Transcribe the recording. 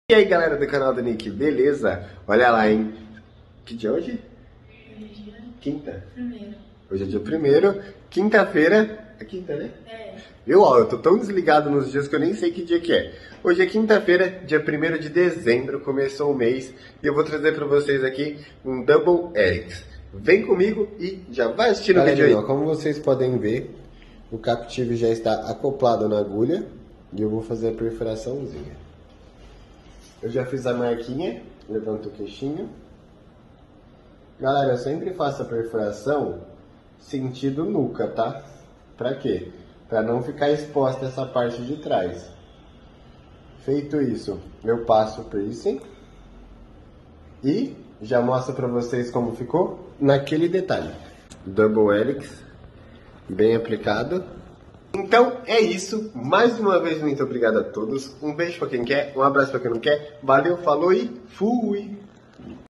E aí galera do canal do Nick, beleza? Olha lá, hein? Que dia é hoje? Quinta? Primeiro. Hoje é dia 1º, quinta-feira. É quinta, né? É. Eu tô tão desligado nos dias que eu nem sei que dia que é. Hoje é quinta-feira, dia 1º de dezembro, começou o mês. E eu vou trazer pra vocês aqui um Double Helix. Vem comigo e já vai assistindo o vídeo aí. Como vocês podem ver, o captive já está acoplado na agulha. E eu vou fazer a perfuraçãozinha. Eu já fiz a marquinha, levanto o queixinho. Galera, eu sempre faço a perfuração sentido nuca, tá? Pra quê? Pra não ficar exposta essa parte de trás. Feito isso, eu passo o piercing e já mostro pra vocês como ficou naquele detalhe. Double Helix, bem aplicado. Então é isso, mais uma vez muito obrigado a todos, um beijo pra quem quer, um abraço pra quem não quer, valeu, falou e fui!